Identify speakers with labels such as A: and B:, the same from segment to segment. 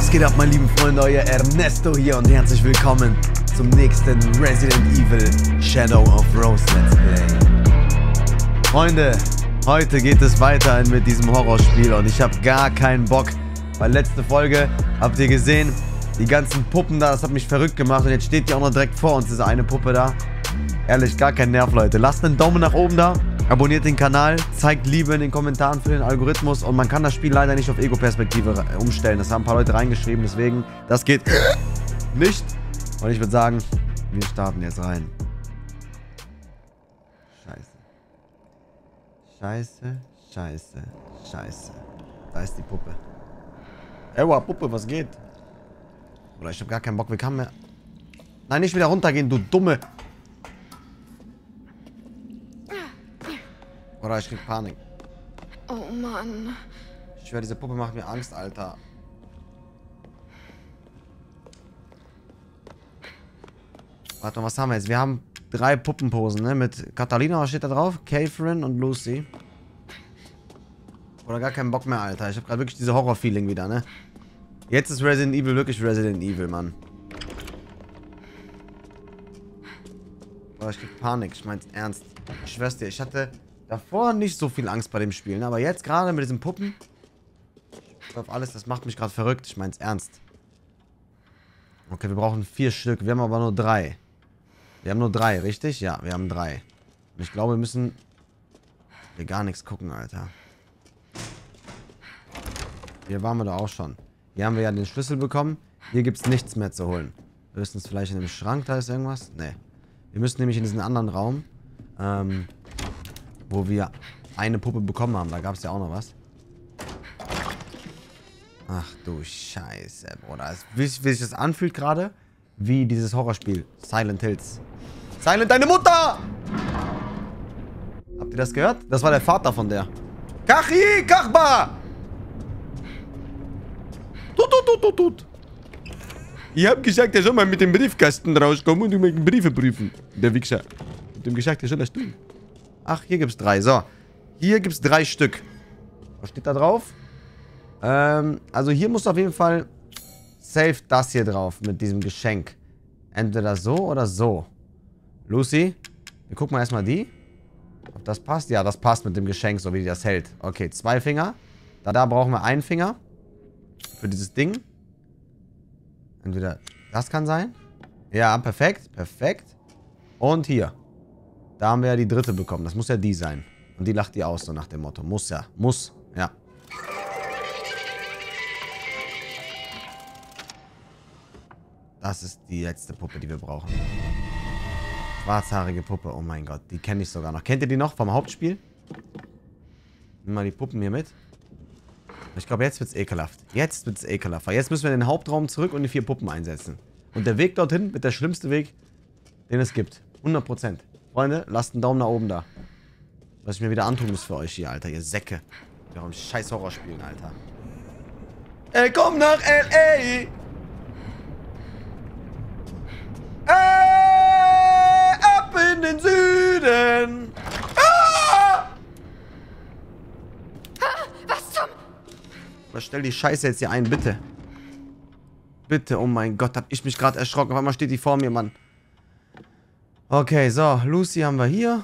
A: Was geht ab, meine lieben Freunde? Euer Ernesto hier und herzlich willkommen zum nächsten Resident Evil Shadow of Rose Let's Play. Freunde, heute geht es weiter mit diesem Horrorspiel und ich habe gar keinen Bock, weil letzte Folge habt ihr gesehen, die ganzen Puppen da, das hat mich verrückt gemacht und jetzt steht die auch noch direkt vor uns, diese eine Puppe da. Ehrlich, gar kein Nerv, Leute. Lasst einen Daumen nach oben da, abonniert den Kanal, zeigt Liebe in den Kommentaren für den Algorithmus und man kann das Spiel leider nicht auf Ego-Perspektive umstellen. Das haben ein paar Leute reingeschrieben, deswegen, das geht nicht. Und ich würde sagen, wir starten jetzt rein. Scheiße. Scheiße, scheiße, scheiße. Da ist die Puppe. Ewa, Puppe, was geht? Oder ich habe gar keinen Bock, wir kamen mehr... Nein, nicht wieder runtergehen, du Dumme. Oder ich krieg Panik.
B: Oh Mann.
A: Ich schwöre, diese Puppe macht mir Angst, Alter. Warte mal, was haben wir jetzt? Wir haben 3 Puppenposen, ne? Mit Catalina, was steht da drauf? Catherine und Lucy. Oder gar keinen Bock mehr, Alter. Ich habe gerade wirklich diese Horror-Feeling wieder, ne? Jetzt ist Resident Evil wirklich Resident Evil, Mann. Oder ich krieg Panik, ich mein's ernst. Ich schwör's dir, ich hatte davor nicht so viel Angst bei dem Spiel, ne? Aber jetzt gerade mit diesen Puppen. Auf alles, das macht mich gerade verrückt, ich mein's ernst. Okay, wir brauchen 4 Stück, wir haben aber nur 3. Wir haben nur 3, richtig? Ja, wir haben 3. Und ich glaube, wir müssen hier gar nichts gucken, Alter. Hier waren wir doch auch schon. Hier haben wir ja den Schlüssel bekommen. Hier gibt es nichts mehr zu holen. Höchstens vielleicht in dem Schrank, da ist irgendwas. Nee. Wir müssen nämlich in diesen anderen Raum, wo wir eine Puppe bekommen haben. Da gab es ja auch noch was. Ach du Scheiße, Bruder. Wie sich das anfühlt gerade, wie dieses Horrorspiel. Silent Hills. Silent, deine Mutter! Habt ihr das gehört? Das war der Vater von der. Kachi, Kachba! Tut. Ich hab gesagt, er soll mal mit dem Briefkasten rauskommen und die Briefe prüfen. Der Wichser. Mit dem gesagt, er soll das tun. Ach, hier gibt's 3. So. Hier gibt's 3 Stück. Was steht da drauf? Also hier muss auf jeden Fall safe das hier drauf mit diesem Geschenk. Entweder so oder so. Lucy, wir gucken mal erstmal die. Ob das passt? Ja, das passt mit dem Geschenk, so wie die das hält. Okay, 2 Finger. Da brauchen wir 1 Finger. Für dieses Ding. Entweder das kann sein. Ja, perfekt. Perfekt. Und hier. Da haben wir ja die 3. bekommen. Das muss ja die sein. Und die lacht die aus, so nach dem Motto. Muss ja. Muss. Ja. Das ist die letzte Puppe, die wir brauchen. Schwarzhaarige Puppe. Oh mein Gott. Die kenne ich sogar noch. Kennt ihr die noch vom Hauptspiel? Nimm mal die Puppen hier mit. Ich glaube, jetzt wird's ekelhaft. Jetzt wird's ekelhaft. Weil jetzt müssen wir in den Hauptraum zurück und die 4 Puppen einsetzen. Und der Weg dorthin wird der schlimmste Weg, den es gibt. 100%. Freunde, lasst einen Daumen nach oben da. Was ich mir wieder antun muss für euch hier, Alter. Ihr Säcke. Wir haben scheiß Horror spielen, Alter. Ey, komm nach L.A. Ab in den Süden. Was, stell die Scheiße jetzt hier ein, bitte. Bitte, oh mein Gott, hab ich mich gerade erschrocken. Auf einmal steht die vor mir, Mann. Okay, so, Lucy haben wir hier.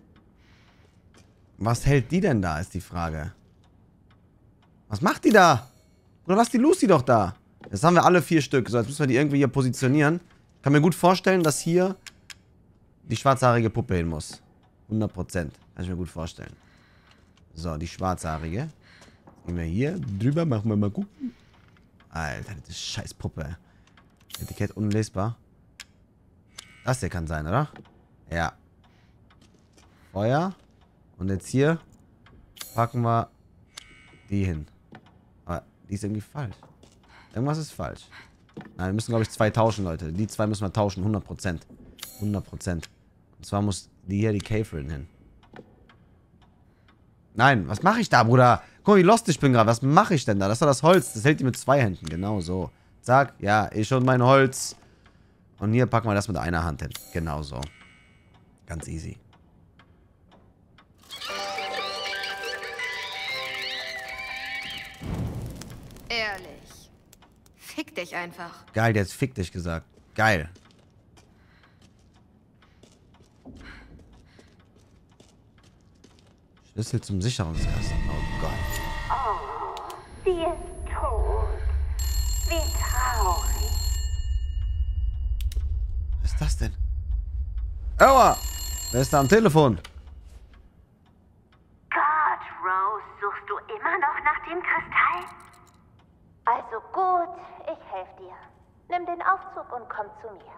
A: Was hält die denn da, ist die Frage. Was macht die da? Oder lass die Lucy doch da. Jetzt haben wir alle 4 Stück. So, jetzt müssen wir die irgendwie hier positionieren. Ich kann mir gut vorstellen, dass hier die schwarzhaarige Puppe hin muss. 100%. Kann ich mir gut vorstellen. So, die schwarzhaarige. Gehen wir hier drüber, machen wir mal gucken. Alter, das ist scheiß Puppe. Etikett unlesbar. Das hier kann sein, oder? Ja. Feuer. Und jetzt hier packen wir die hin. Aber die ist irgendwie falsch. Irgendwas ist falsch. Nein, wir müssen, glaube ich, 2 tauschen, Leute. Die 2 müssen wir tauschen, 100%. 100%. Und zwar muss die hier, die Catherine, hin. Nein, was mache ich da, Bruder? Guck mal, wie lost ich bin gerade. Was mache ich denn da? Das ist doch das Holz. Das hält die mit 2 Händen. Genau so. Zack. Ja, ich und mein Holz. Und hier packen wir das mit einer Hand hin. Genau so. Ganz easy.
B: Ehrlich. Fick dich einfach.
A: Geil, der hat fick dich gesagt. Geil. Schlüssel zum Sicherungskasten. Oh Gott.
C: Oh, sie ist tot. Wie traurig.
A: Was ist das denn? Aua! Wer ist da am Telefon?
C: Gott, Rose, suchst du immer noch nach dem Kristall? Also gut, ich helfe dir. Nimm den Aufzug und komm zu mir.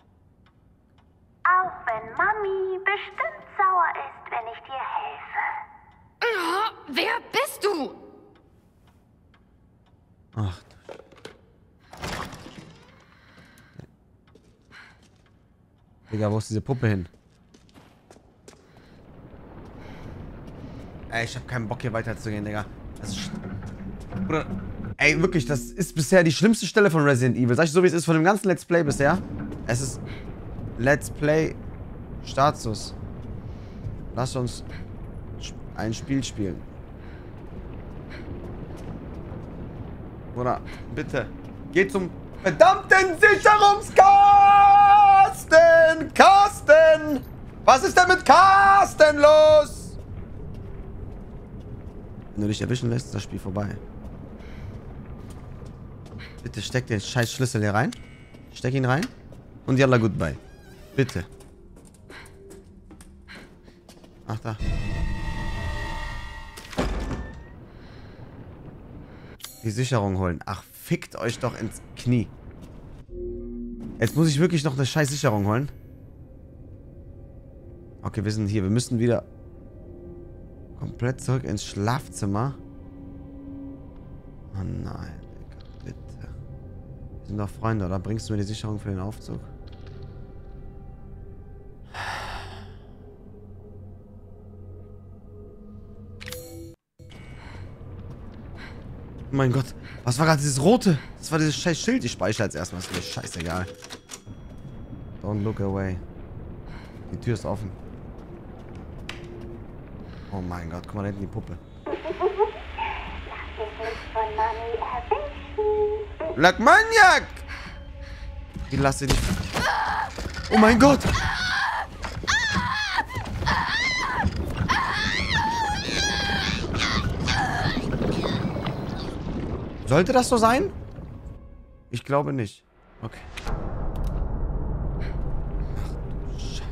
C: Auch wenn Mami bestimmt sauer ist, wenn ich dir helfe.
B: Oh, wer bist du?
A: Ach. Digga, wo ist diese Puppe hin? Ey, ich hab keinen Bock hier weiterzugehen, Digga. Das ist... Bruder, ey, wirklich, das ist bisher die schlimmste Stelle von Resident Evil. Sag ich so, wie es ist von dem ganzen Let's Play bisher. Es ist... Let's Play... Status. Lass uns... ein Spiel spielen. Bruder, bitte. Geh zum verdammten Sicherungskasten! Kasten! Was ist denn mit Kasten los? Wenn du dich erwischen lässt, ist das Spiel vorbei. Bitte steck den scheiß Schlüssel hier rein. Steck ihn rein. Und yalla goodbye. Bitte. Ach, da. Die Sicherung holen. Ach, fickt euch doch ins Knie. Jetzt muss ich wirklich noch eine scheiß Sicherung holen. Okay, wir sind hier. Wir müssen wieder komplett zurück ins Schlafzimmer. Oh nein, Digga, bitte. Wir sind doch Freunde, oder? Bringst du mir die Sicherung für den Aufzug? Oh mein Gott. Was war gerade dieses rote? Das war dieses scheiß Schild. Ich speichere jetzt erstmal. Ist mir scheißegal. Don't look away. Die Tür ist offen. Oh mein Gott. Guck mal da hinten die Puppe. Black Maniac! Wie lass sie dich... Oh mein Gott! Sollte das so sein? Ich glaube nicht. Okay. Ach du Scheiße.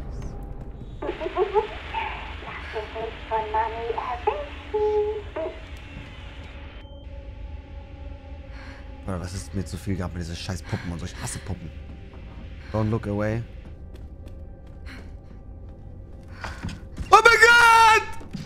A: Oder was ist mir zu viel gehabt mit diesen scheiß Puppen und so. Ich hasse Puppen. Don't look away. Oh mein Gott!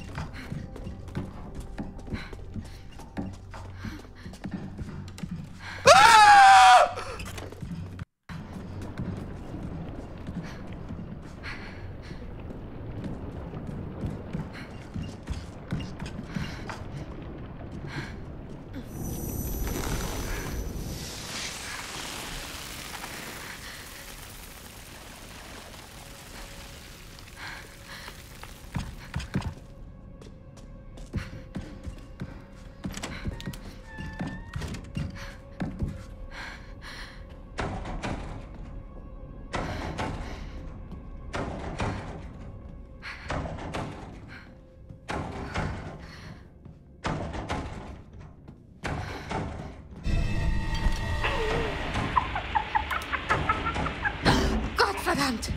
B: Verdammt!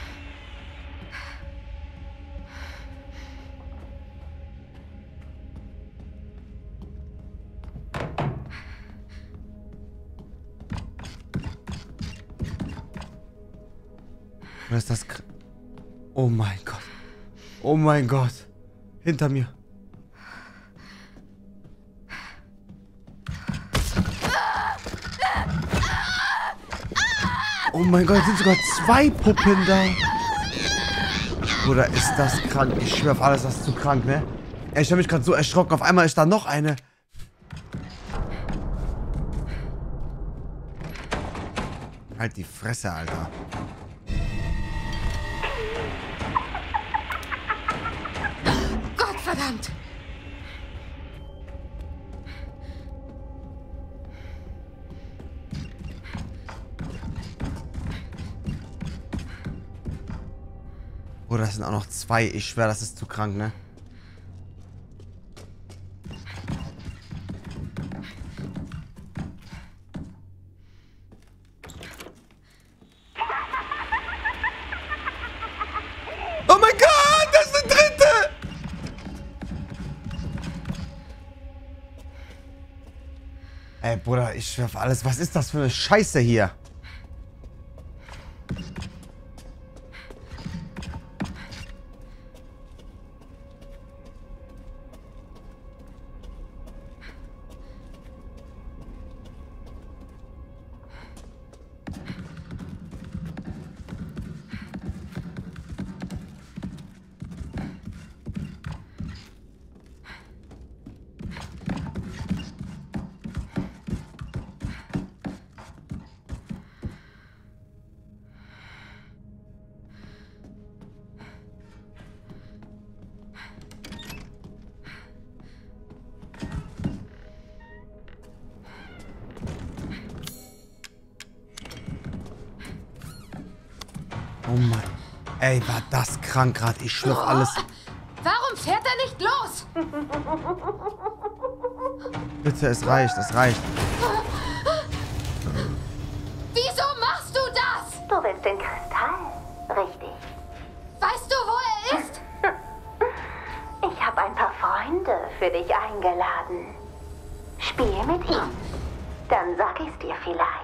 A: Was ist das? Oh mein Gott. Oh mein Gott. Hinter mir. Oh mein Gott, sind sogar 2 Puppen da. Bruder, ist das krank? Ich schwör auf alles, das ist zu krank, ne? Ey, ich hab mich gerade so erschrocken. Auf einmal ist da noch eine. Halt die Fresse, Alter.
B: Gott verdammt!
A: Bruder, das sind auch noch 2. Ich schwöre, das ist zu krank, ne? Oh mein Gott, das ist der 3. Ey, Bruder, ich schwör auf alles. Was ist das für eine Scheiße hier? Oh Mann. Ey, war das krank gerade. Ich schwör auf alles.
B: Warum fährt er nicht los?
A: Bitte, es reicht, es reicht.
B: Wieso machst du das?
C: Du willst den Kristall, richtig?
B: Weißt du, wo er ist?
C: Ich habe ein paar Freunde für dich eingeladen. Spiel mit ihm. Dann sag ich's dir vielleicht.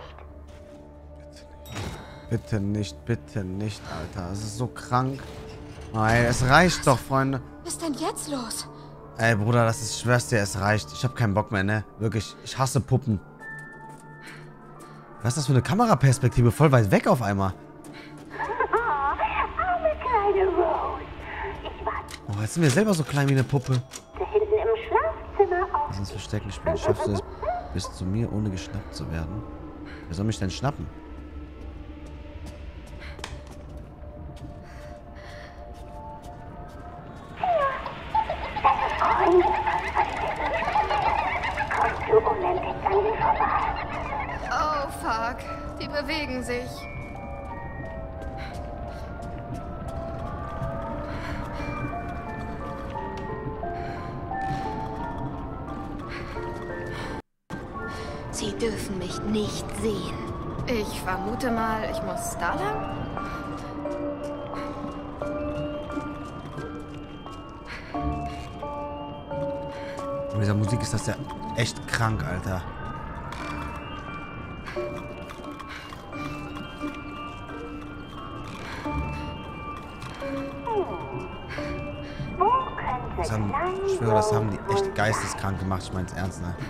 A: Bitte nicht, Alter. Es ist so krank. Nein, es reicht doch, Freunde.
B: Was ist denn jetzt los?
A: Ey, Bruder, das ist, schwör's dir, es reicht. Ich hab keinen Bock mehr, ne? Wirklich, ich hasse Puppen. Was ist das für eine Kameraperspektive? Voll weit weg auf einmal.
C: Arme kleine Rose. Ich warte
A: Oh, jetzt sind wir selber so klein wie eine Puppe.
C: hinten im Schlafzimmer auf.
A: Lass uns Verstecken spielen. Schaffst du es bis zu mir, ohne geschnappt zu werden? Wer soll mich denn schnappen?
C: Kommst du unentdeckt an ihn vorbei?
B: Oh, fuck. Die bewegen sich.
C: Sie dürfen mich nicht sehen.
B: Ich vermute mal, ich muss da lang?
A: Mit dieser Musik ist das ja echt krank, Alter.
C: Wo könnte
A: Ich schwöre, das haben die echt geisteskrank gemacht. Ich mein's ernst, ne?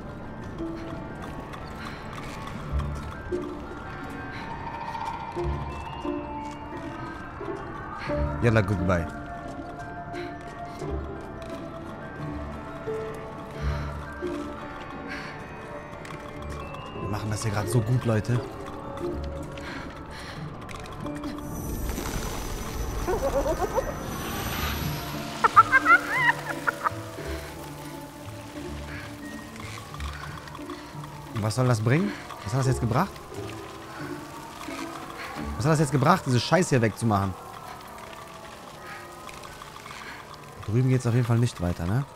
A: Yalla, goodbye. Wir machen das hier gerade so gut, Leute. Und was soll das bringen? Was hat das jetzt gebracht? Was hat das jetzt gebracht, diese Scheiße hier wegzumachen? Drüben geht es auf jeden Fall nicht weiter, ne?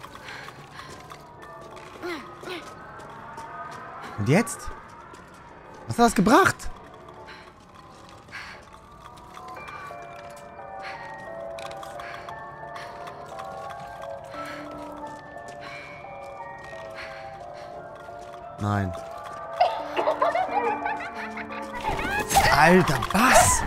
A: Und jetzt? Was hat das gebracht? Nein. Alter, was?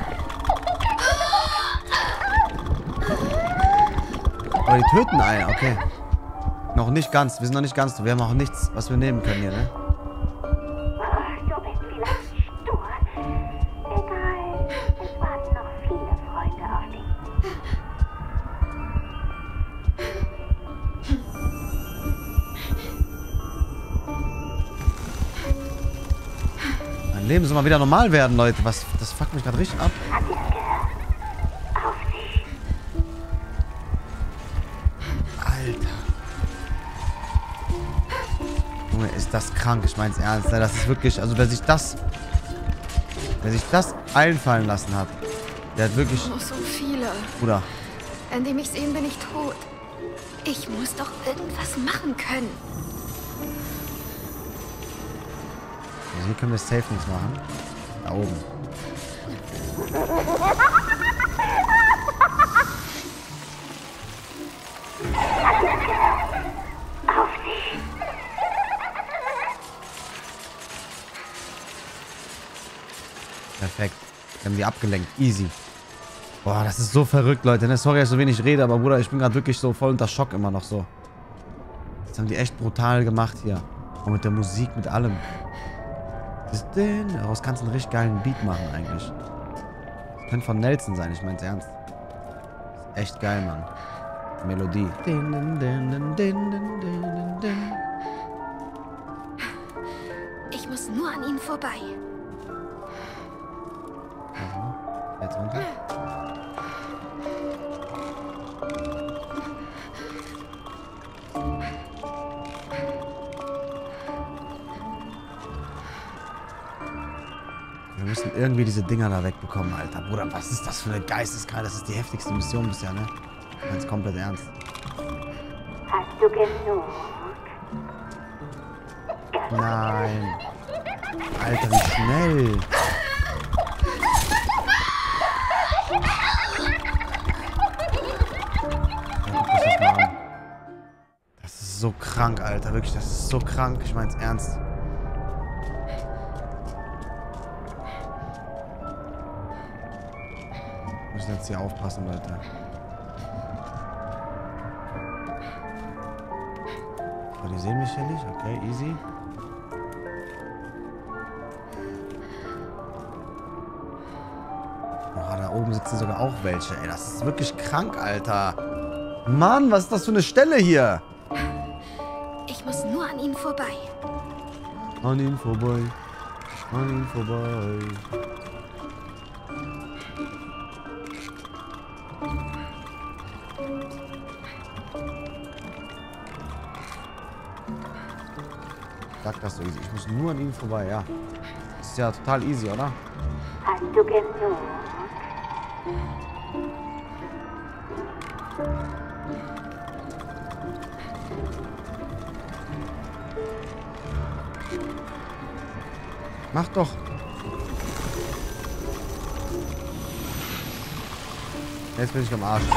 A: Aber die töten einen, okay. Noch nicht ganz, wir sind noch nicht ganz. Wir haben auch nichts, was wir nehmen können hier, ne?
C: Du bist vielleicht stur. Egal, es warten noch viele Freunde auf dich.
A: Mein Leben soll mal wieder normal werden, Leute. Was, das fuckt mich gerade richtig ab.
C: Hat ihr es gehört? Auf dich.
A: Alter. Junge, ist das krank. Ich mein's ernst. Das ist wirklich, also wer sich das einfallen lassen hat. Der hat wirklich...
B: Oh, so viele.
A: Bruder.
B: Wenn die mich sehen, bin ich tot. Ich muss doch irgendwas machen können.
A: Also hier können wir safe nichts machen. Da oben. Perfekt. Wir haben die abgelenkt. Easy. Boah, das ist so verrückt, Leute. Ne? Sorry, dass ich so wenig rede, aber Bruder, ich bin gerade wirklich so voll unter Schock immer noch so. Das haben die echt brutal gemacht hier. Und mit der Musik, mit allem. Daraus kannst du einen richtig geilen Beat machen eigentlich. Das könnte von Nelson sein, ich mein's ernst. Das ist echt geil, Mann. Die Melodie.
B: Ich muss nur an ihnen vorbei.
A: Jetzt runter. Wir müssen irgendwie diese Dinger da wegbekommen, Alter. Bruder, was ist das für eine Geisteskrank? Das ist die heftigste Mission bisher, ne? Ganz komplett ernst.
C: Hast du genug?
A: Nein. Alter, wie schnell. Das ist so krank, Alter. Wirklich, das ist so krank. Ich mein's ernst. Wir müssen jetzt hier aufpassen, Leute. So, die sehen mich hier nicht. Okay, easy. Boah, da oben sitzen sogar auch welche. Ey, das ist wirklich krank, Alter. Mann, was ist das für eine Stelle hier?
B: Ich muss nur an ihnen vorbei.
A: An ihn vorbei. An ihn vorbei. Sag das so easy. Ich muss nur an ihm vorbei, ja. Das ist ja total easy, oder?
C: Hast du genug?
A: Mach doch. Jetzt bin ich am Arsch.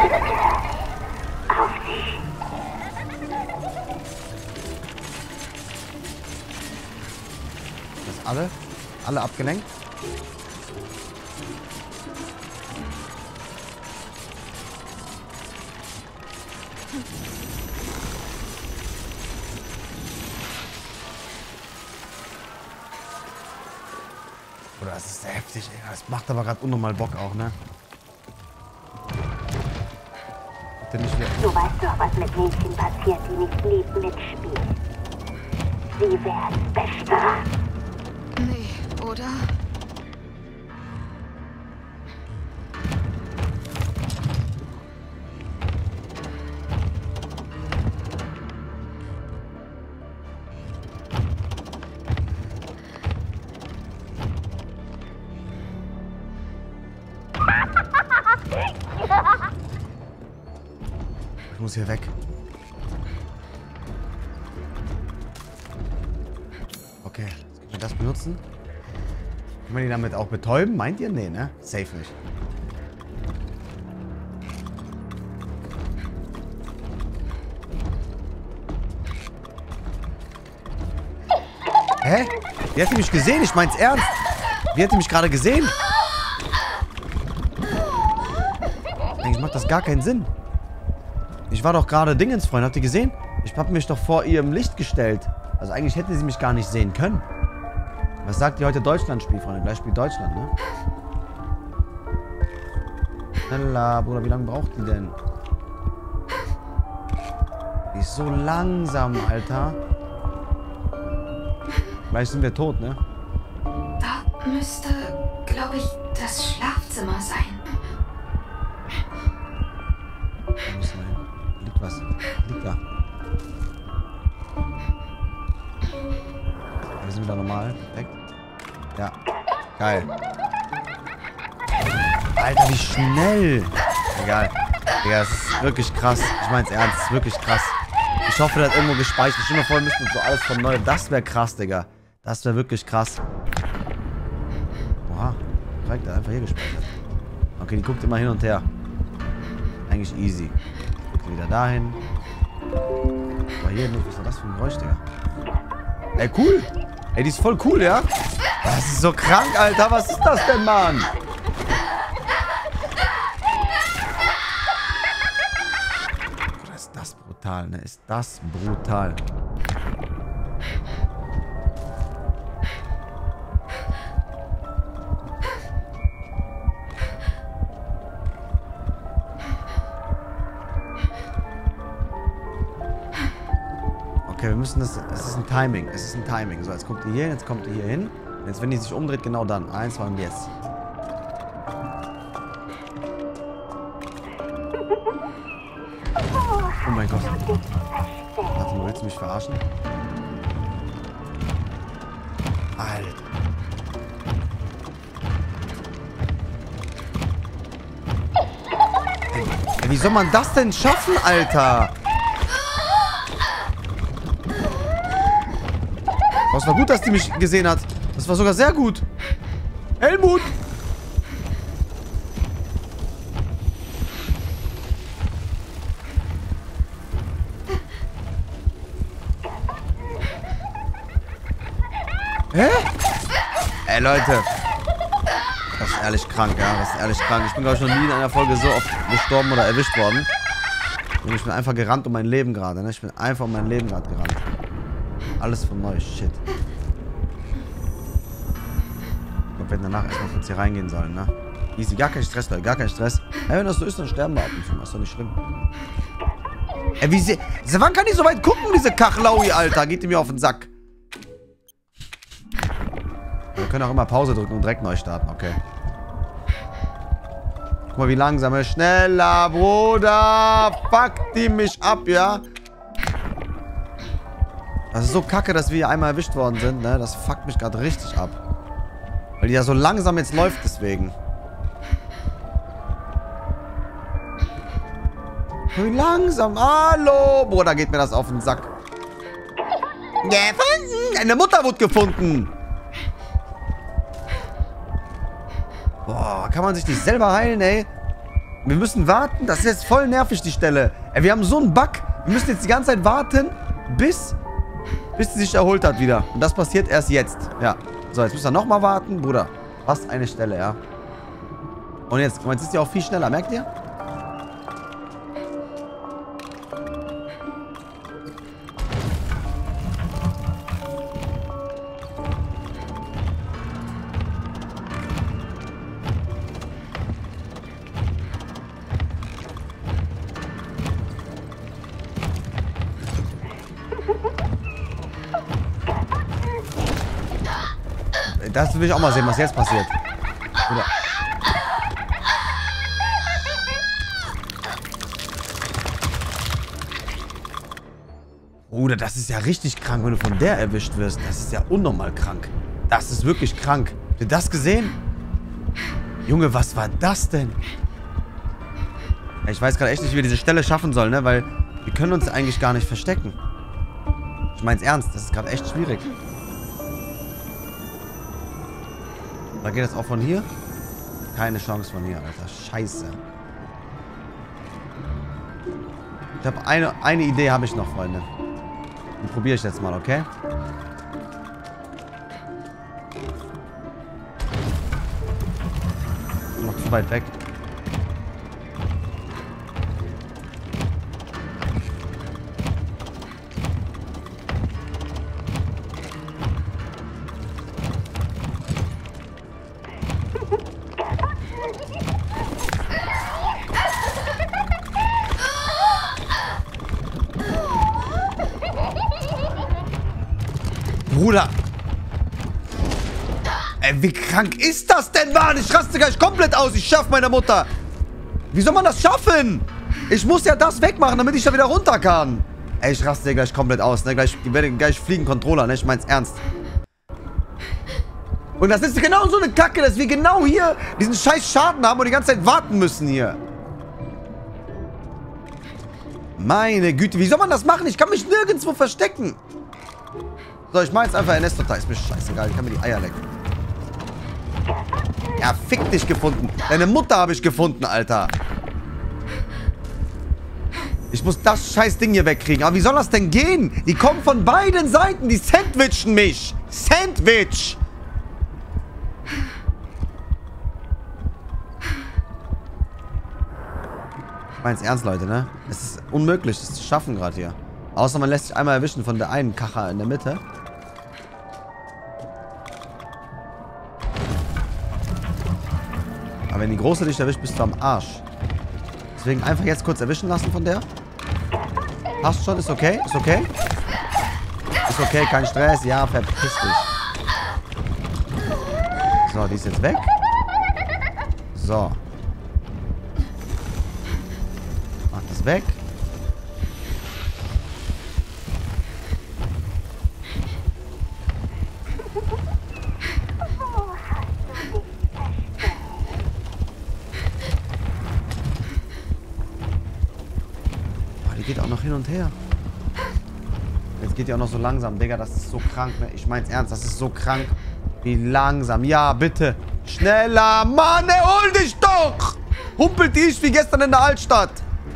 A: Das alle? Alle abgelenkt? Oder das ist heftig, ey. Das macht aber gerade unnormal Bock auch, ne? Bitte nicht mehr.
C: Du weißt doch, was mit Mädchen passiert, die nicht lieb mitspielen. Sie werden bestraft.
B: Nee, oder?
A: Ich muss hier weg. Okay, jetzt können wir das benutzen. Können wir die damit auch betäuben? Meint ihr? Nee, ne? Safe nicht. Hä? Wie hat die mich gesehen? Ich mein's ernst. Wie hat die mich gerade gesehen? Eigentlich macht das gar keinen Sinn. Ich war doch gerade Dingensfreund. Habt ihr gesehen? Ich hab mich doch vor ihrem Licht gestellt. Also eigentlich hätte sie mich gar nicht sehen können. Was sagt ihr heute Deutschland-Spiel, Freunde? Gleich spielt Deutschland, ne? Schneller, Bruder, wie lange braucht die denn? Die ist so langsam, Alter. Gleich sind wir tot, ne?
B: Da müsste, glaube ich, das Schlafzimmer sein.
A: Da müssen wir hin. Liegt was. Liegt da. Wir sind wieder normal. Perfekt. Ja. Geil. Alter, wie schnell. Egal. Digga, das ist wirklich krass. Ich mein's ernst, das ist wirklich krass. Ich hoffe, das hat irgendwo gespeichert. Stell dir mal vor, wir müssen so alles von neu. Das wäre krass, Digga. Das wäre wirklich krass. Oha. Korrekt, der hat einfach hier gespeichert. Okay, die guckt immer hin und her. Eigentlich easy. Guckt wieder dahin. Aber hier, was war das für ein Geräusch, Digga? Ey, cool. Ey, die ist voll cool, ja? Das ist so krank, Alter. Was ist das denn, Mann? Oder ist das brutal, ne? Ist das brutal. Okay, wir müssen das... Es ist ein Timing. Es ist ein Timing. So, jetzt kommt die hier hin, jetzt kommt die hier hin. Und jetzt, wenn die sich umdreht, genau dann. 1, 2 und jetzt. Oh mein Gott. Warte mal, willst du mich verarschen? Alter. Ey, wie soll man das denn schaffen, Alter? Es war gut, dass die mich gesehen hat. Das war sogar sehr gut. Helmut! Hä? Ey, Leute. Das ist ehrlich krank, ja. Das ist ehrlich krank. Ich bin, glaube ich, noch nie in einer Folge so oft gestorben oder erwischt worden. Und ich bin einfach gerannt um mein Leben gerade, ne? Ich bin einfach um mein Leben gerade gerannt. Alles von neu. Shit. Ich glaube, wir hätten danach erstmal kurz hier reingehen sollen, ne? Easy. Gar kein Stress, Leute. Gar kein Stress. Ey, wenn das so ist, dann sterben wir ab und zu. Das ist doch nicht schlimm. Ey, wie sie... Wann kann die so weit gucken, diese Kachlaui, Alter? Geht die mir auf den Sack. Wir können auch immer Pause drücken und direkt neu starten. Okay. Guck mal, wie langsam. Schneller, Bruder. Fuck die mich ab, ja? Das ist so kacke, dass wir hier einmal erwischt worden sind, ne? Das fuckt mich gerade richtig ab. Weil die ja so langsam jetzt läuft, deswegen. Wie langsam. Hallo! Boah, da geht mir das auf den Sack. Gefunden! Eine Mutter wurde gefunden! Boah, kann man sich nicht selber heilen, ey? Wir müssen warten. Das ist jetzt voll nervig, die Stelle. Ey, wir haben so einen Bug. Wir müssen jetzt die ganze Zeit warten, bis sie sich erholt hat wieder. Und das passiert erst jetzt. Ja. So, jetzt müssen wir nochmal warten. Bruder, fast eine Stelle, ja. Und jetzt ist die auch viel schneller. Merkt ihr? Das will ich auch mal sehen, was jetzt passiert. Oder? Bruder, das ist ja richtig krank, wenn du von der erwischt wirst. Das ist ja unnormal krank. Das ist wirklich krank. Habt ihr das gesehen? Junge, was war das denn? Ich weiß gerade echt nicht, wie wir diese Stelle schaffen sollen, ne? Weil wir können uns eigentlich gar nicht verstecken. Ich mein's ernst, das ist gerade echt schwierig. Da geht das auch von hier? Keine Chance von hier, Alter. Scheiße. Ich habe eine Idee habe ich noch, Freunde. Die probiere ich jetzt mal, okay? Noch zu weit weg. Bruder. Ey, wie krank ist das denn, Mann? Ich raste gleich komplett aus. Ich schaff meine Mutter. Wie soll man das schaffen? Ich muss ja das wegmachen, damit ich da wieder runter kann. Ey, ich raste gleich komplett aus, ne? Gleich fliegen Controller, ne? Ich mein's ernst. Und das ist genau so eine Kacke, dass wir genau hier diesen scheiß Schaden haben und die ganze Zeit warten müssen hier. Meine Güte, wie soll man das machen? Ich kann mich nirgendwo verstecken. So, ich mach jetzt einfach Ernesto-Teil. Ist mir scheißegal, ich kann mir die Eier lecken. Ja, fick dich gefunden. Deine Mutter habe ich gefunden, Alter. Ich muss das scheiß Ding hier wegkriegen. Aber wie soll das denn gehen? Die kommen von beiden Seiten. Die sandwichen mich. Sandwich. Ich mein's ernst, Leute, ne? Es ist unmöglich, das zu schaffen gerade hier. Außer man lässt sich einmal erwischen von der einen Kacher in der Mitte. Aber wenn die Große dich erwischt, bist du am Arsch. Deswegen einfach jetzt kurz erwischen lassen von der. Passt schon, ist okay, ist okay. Ist okay, kein Stress. Ja, verpiss dich. So, die ist jetzt weg. So. Mach das weg. Geht auch noch hin und her. Jetzt geht ja auch noch so langsam. Digga, das ist so krank, ne? Ich mein's ernst, das ist so krank. Wie langsam. Ja, bitte. Schneller. Mann, hol dich doch! Humpelt dich wie gestern in der Altstadt.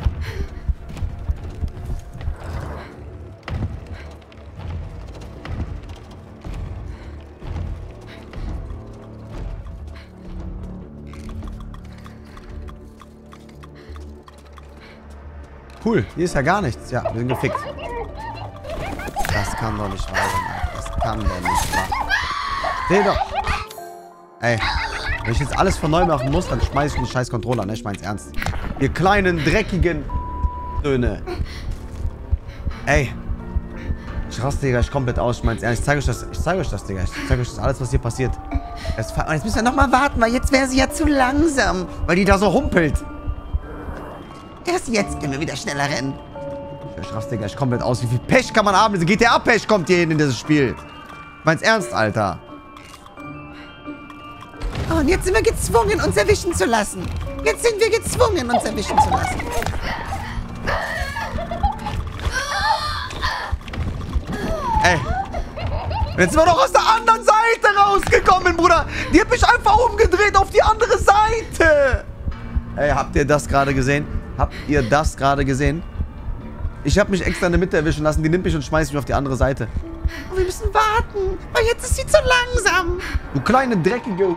A: Cool, hier ist ja gar nichts. Ja, wir sind gefickt. Das kann doch nicht wahr sein. Das kann doch nicht wahr sein. Seh doch. Ey, wenn ich jetzt alles von neu machen muss, dann schmeiß ich den scheiß Controller, ne? Ich mein's ernst. Ihr kleinen, dreckigen Söhne. Ey. Ich raste, Digga, ich komplett aus. Ich mein's ernst. Ich zeige euch das, Digga. Ich zeige euch das alles, was hier passiert. Jetzt müsst ihr nochmal warten, weil jetzt wäre sie ja zu langsam. Weil die da so humpelt. Erst jetzt können wir wieder schneller rennen. Ich raste, Digga, ich komplett aus. Wie viel Pech kann man haben? Diese GTA-Pech kommt hier hin in dieses Spiel. Meinst ernst, Alter? Oh, und jetzt sind wir gezwungen, uns erwischen zu lassen. Jetzt sind wir gezwungen, uns erwischen zu lassen. Ey. Und jetzt sind wir doch aus der anderen Seite rausgekommen, Bruder. Die hat mich einfach umgedreht auf die andere Seite. Ey, habt ihr das gerade gesehen? Habt ihr das gerade gesehen? Ich habe mich extra in der Mitte erwischen lassen. Die nimmt mich und schmeißt mich auf die andere Seite. Oh, wir müssen warten, weil jetzt ist sie zu langsam. Du kleine, dreckige...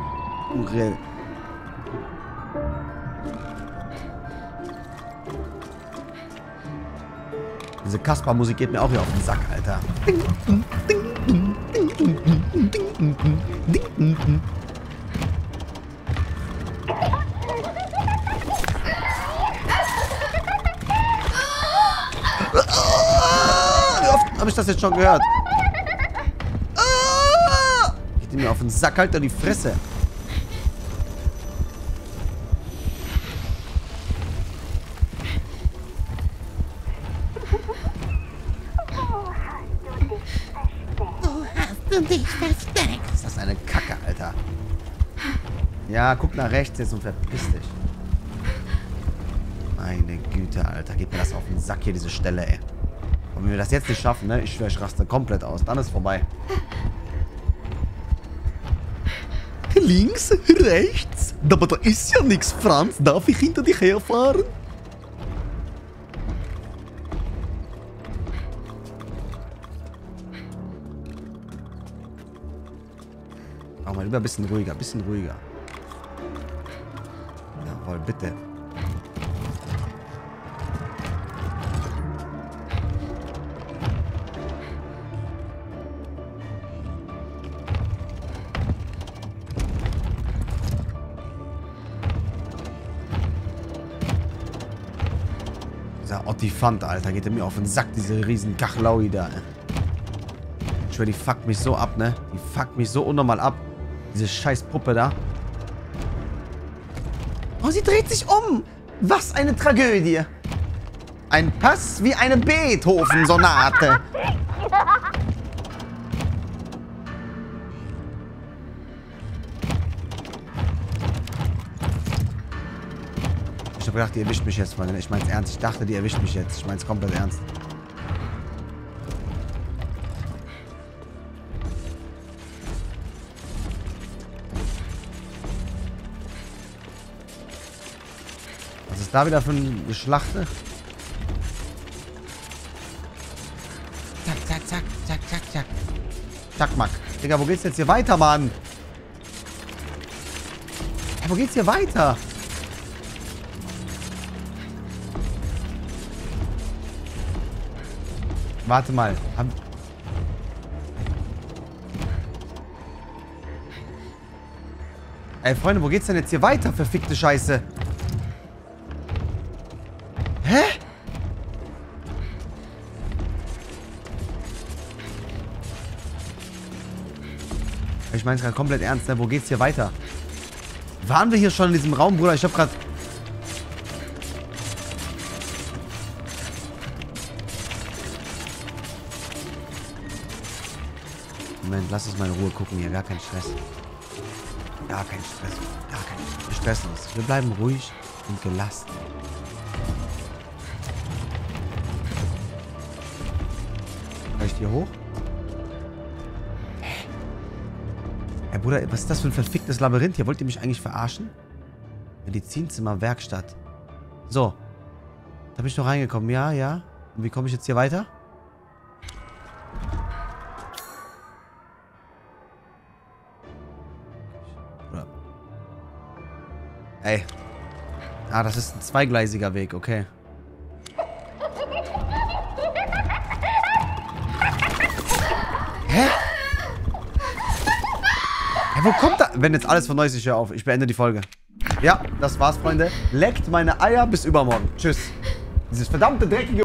A: Diese Kasper-Musik geht mir auch hier auf den Sack, Alter. Wie oft habe ich das jetzt schon gehört? Geht mir auf den Sack, halt die Fresse. Ist das eine Kacke, Alter? Ja, guck nach rechts jetzt und verpiss dich. Meine Güte, Alter. Geht mir das auf den Sack hier, diese Stelle, ey. Und wenn wir das jetzt nicht schaffen, ne? Ich schwör, ich raste komplett aus. Dann ist vorbei. Links, rechts. Aber da ist ja nichts, Franz. Darf ich hinter dich herfahren? Mach mal lieber ein bisschen ruhiger, bisschen ruhiger. Jawohl, bitte. Dieser Ottifant, Alter, geht er mir auf den Sack, diese riesen Kachlaui da. Ich schwör, die fuckt mich so ab, ne? Die fuckt mich so unnormal ab. Diese scheiß Puppe da. Oh, sie dreht sich um. Was eine Tragödie. Ein Pass wie eine Beethoven-Sonate. Ich hab gedacht, die erwischt mich jetzt, Freunde. Ich mein's ernst. Ich dachte, die erwischt mich jetzt. Ich mein's komplett ernst. Was ist da wieder für eine Schlachte? Zack, zack, zack, zack, zack, zack. Zack, Mack. Digga, wo geht's jetzt hier weiter, Mann? Hey, wo geht's hier weiter? Warte mal. Ey, Freunde, wo geht's denn jetzt hier weiter? Verfickte Scheiße. Hä? Ich meine es gerade komplett ernst, ne? Wo geht's hier weiter? Waren wir hier schon in diesem Raum, Bruder? Ich hab grad... Moment, lass uns mal in Ruhe gucken hier. Gar kein Stress. Gar kein Stress. Gar kein Stress. Wir stressen uns. Wir bleiben ruhig und gelassen. Vielleicht hier hoch? Hä? Ey, Bruder, was ist das für ein verficktes Labyrinth? Hier wollt ihr mich eigentlich verarschen? Medizinzimmer, Werkstatt. So. Da bin ich noch reingekommen. Ja, ja. Und wie komme ich jetzt hier weiter? Ey. Ah, das ist ein zweigleisiger Weg, okay. Hä? Hey, wo kommt da? Wenn jetzt alles von neu ist, ich höre auf. Ich beende die Folge. Ja, das war's, Freunde. Leckt meine Eier bis übermorgen. Tschüss. Dieses verdammte dreckige